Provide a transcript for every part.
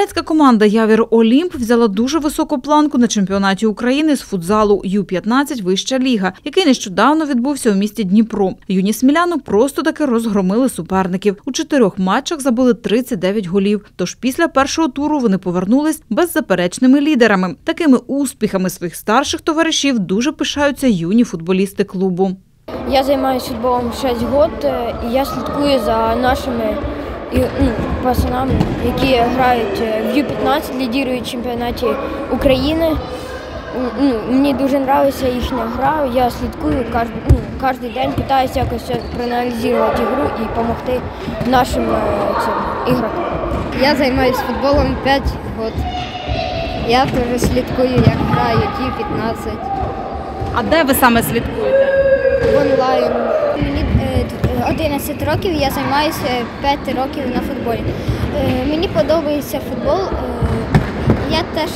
Чернівецька команда «Явір Олімп» взяла дуже високу планку на чемпіонаті України з футзалу Ю-15 «Вища ліга», який нещодавно відбувся у місті Дніпро. Юні сміляни просто-таки розгромили суперників. У 4 матчах забили 39 голів. Тож після першого туру вони повернулись беззаперечними лідерами. Такими успіхами своїх старших товаришів дуже пишаються юні футболісти клубу. Я займаюся футболом 6 років і я слідкую за нашими пацанами, які грають в Ю-15, лідирують в чемпіонаті України. Мені дуже подобається їхня гра, я слідкую кожен день, намагаюся якось проаналізувати гру і допомогти нашим ігрокам. Я займаюся футболом 5 років. Я теж слідкую, як грають Ю-15. А де ви саме слідкуєте? Онлайн. Мені 11 років, я займаюся 5 років на футболі. Мені подобається футбол. Я теж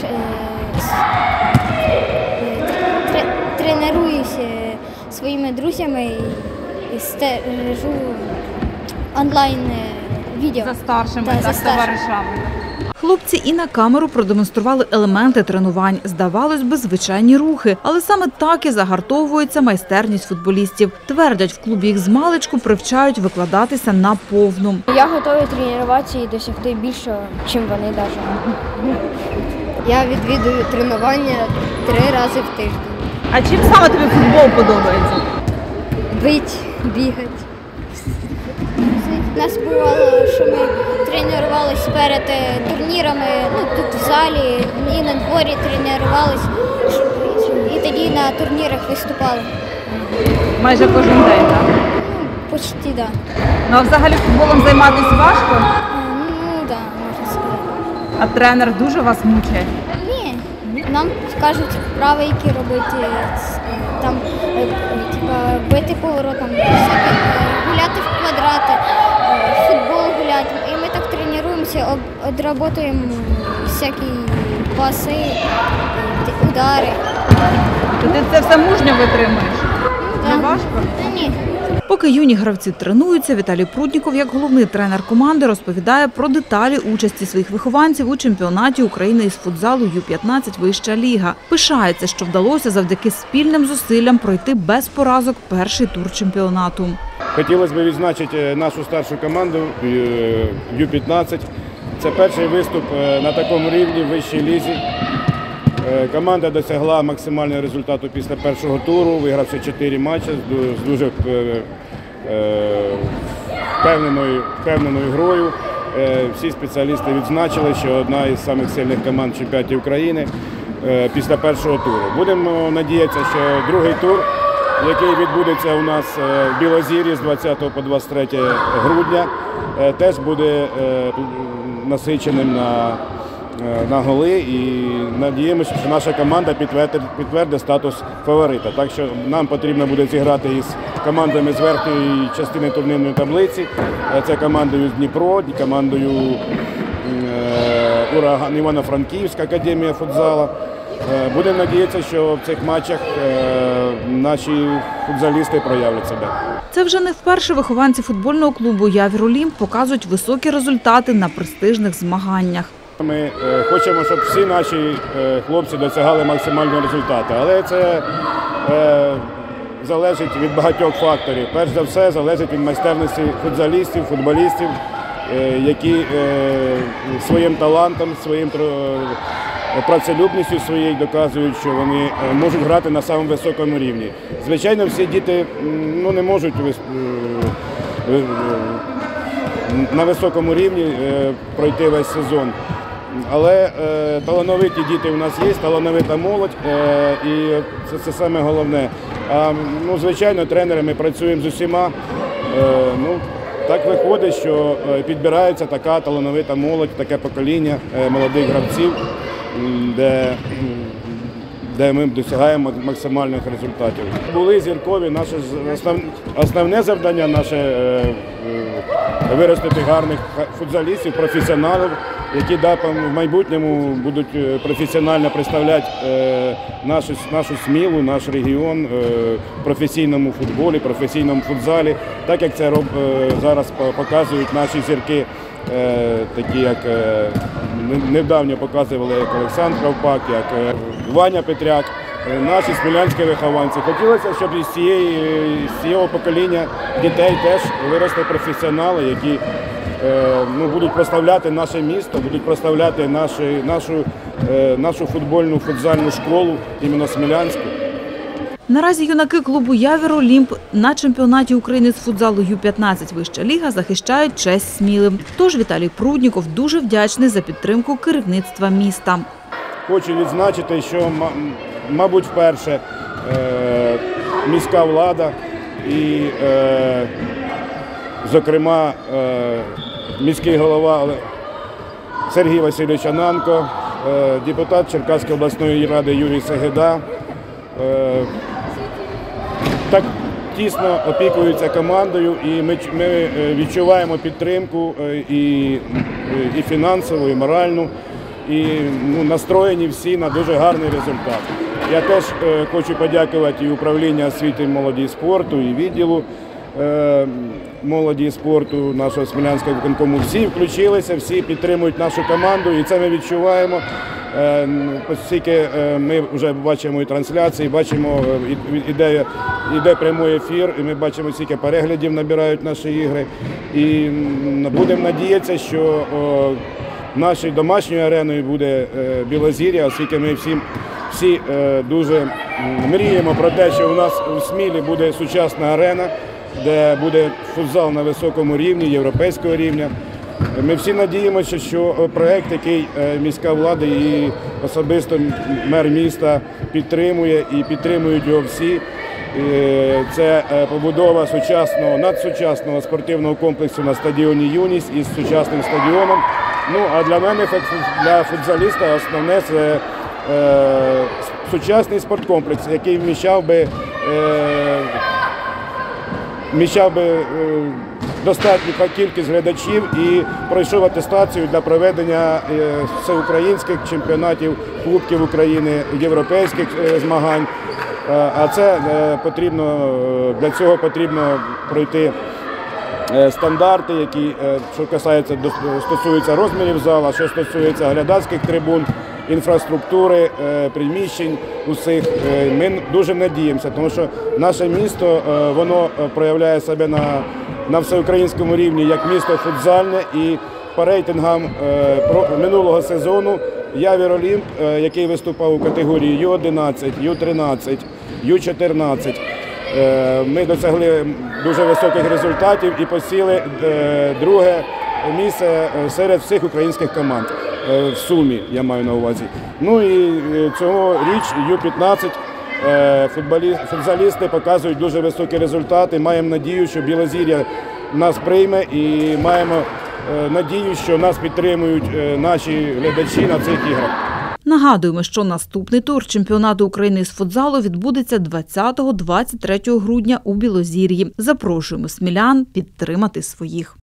тренуюся своїми друзями і стежу онлайн відео. За старшими товаришами. Хлопці і на камеру продемонстрували елементи тренувань. Здавалось би, звичайні рухи. Але саме так і загартовується майстерність футболістів. Твердять, в клубі їх змалечку привчають викладатися на повну. Я готовий тренуватися і досягти більше, ніж вони навіть. Я відвідую тренування 3 рази в тиждень. А чим саме тобі футбол подобається? Бить, бігати. У нас бувало, що ми тренувалися перед турнірами, тут в залі, і на дворі тренувалися, і тоді на турнірах виступали. Майже кожен день, так? Почти, так. Да. Ну а взагалі футболом займатися важко? Ну, так, можна сказати. А тренер дуже вас мучає? Ні, нам кажуть вправи, які робити, там, бити поворотом, гуляти в квадрати, футбол гуляти. І ми так тренуємося, відработуємо всякі паси, удари. То ти це все мужньо витримуєш? Не важко? Ні. Поки юні гравці тренуються, Віталій Прудніков, як головний тренер команди, розповідає про деталі участі своїх вихованців у чемпіонаті України із футзалу Ю-15 «Вища ліга». Пишається, що вдалося завдяки спільним зусиллям пройти без поразок перший тур чемпіонату. Хотілося б відзначити нашу старшу команду Ю-15. Це перший виступ на такому рівні в вищій лізі. Команда досягла максимального результату після першого туру, вигравши 4 матчі з дуже впевненою грою. Всі спеціалісти відзначили, що одна із самих сильних команд чемпіонатів України після першого туру. Будемо сподіватися, що другий тур, який відбудеться у нас в Білозір'ї з 20 по 23 грудня, теж буде насиченим на голи, і сподіваємося, що наша команда підтвердить статус фаворита. Так що нам потрібно буде зіграти із командами з верхньої частини турнірної таблиці. Це командою з Дніпро, командою «Ураган» Івано-Франківська академія футзалу. Будемо сподіватися, що в цих матчах наші футзалісти проявлять себе. Це вже не вперше вихованці футбольного клубу «Явір Олімп» показують високі результати на престижних змаганнях. Ми хочемо, щоб всі наші хлопці досягали максимального результату, але це залежить від багатьох факторів. Перш за все, залежить від майстерності футзалістів, футболістів, які своїм талантом, своїм працелюбністю своєю доказують, що вони можуть грати на самому високому рівні. Звичайно, всі діти не можуть на високому рівні пройти весь сезон. Але талановиті діти у нас є, талановита молодь, і це саме головне. Звичайно, тренери ми працюємо з усіма. Так виходить, що підбирається така талановита молодь, таке покоління молодих гравців, де ми досягаємо максимальних результатів. Були зіркові, наше основне завдання наше виростити гарних футзалістів, професіоналів, які в майбутньому будуть професіонально представляти нашу Смілу, наш регіон в професійному футболі, професійному футзалі, так як це зараз показують наші зірки такі як недавньо показували як Олександр Кравпак, як Ваня Петряк, наші смілянські вихованці. Хотілося, щоб із цього покоління дітей теж виросли професіонали, які будуть прославляти наше місто, будуть прославляти нашу футбольну, футзальну школу, іменно смілянську. Наразі юнаки клубу «Явір Олімп» на чемпіонаті України з футзалу Ю-15 «Вища ліга» захищають честь Сміли. Тож Віталій Прудніков дуже вдячний за підтримку керівництва міста. Хочу відзначити, що, мабуть, вперше міська влада і, зокрема, міський голова Сергій Васильович Ананко, депутат Черкаської обласної ради Юрій Сегеда так тісно опікуються командою, і ми відчуваємо підтримку і фінансову, і моральну, і настроєні всі на дуже гарний результат. Я теж хочу подякувати і управління освіти, молоді і спорту, і відділу молоді і спорту нашого Смілянського виконкому. Всі включилися, всі підтримують нашу команду, і це ми відчуваємо. Оскільки ми вже бачимо і трансляції, бачимо, іде прямий ефір, і ми бачимо, скільки переглядів набирають наші ігри. І будемо надіятися, що нашою домашньою ареною буде Білозір'я, оскільки ми всі дуже мріємо про те, що у нас у Смілі буде сучасна арена, де буде футзал на високому рівні, європейського рівня. Ми всі надіємося, що проєкт, який міська влада і особисто мер міста підтримує, і підтримують його всі, це побудова надсучасного спортивного комплексу на стадіоні «Юність» із сучасним стадіоном. А для мене, для футзаліста, основне – це сучасний спорткомплекс, який вміщав би достатню кількість глядачів і пройшов атестацію для проведення всеукраїнських чемпіонатів, Кубків України, європейських змагань. А для цього потрібно пройти стандарти, які, що стосуються розмірів зала, що стосується глядацьких трибун, інфраструктури, приміщень усіх. Ми дуже надіємося, тому що наше місто, воно проявляє себе на всеукраїнському рівні як місто футзальне, і по рейтингам минулого сезону «Явір Олімп», який виступав у категорії Ю-11, Ю-13, Ю-14, ми досягли дуже високих результатів і посіли друге місце серед всіх українських команд. В сумі, я маю на увазі. І цьогоріч Ю-15 футзалісти показують дуже високі результати. Маємо надію, що Білозір'я нас прийме, і маємо надію, що нас підтримують наші глядачі на цих іграх. Нагадуємо, що наступний тур чемпіонату України з футзалу відбудеться 20-23 грудня у Білозір'ї. Запрошуємо смілян підтримати своїх.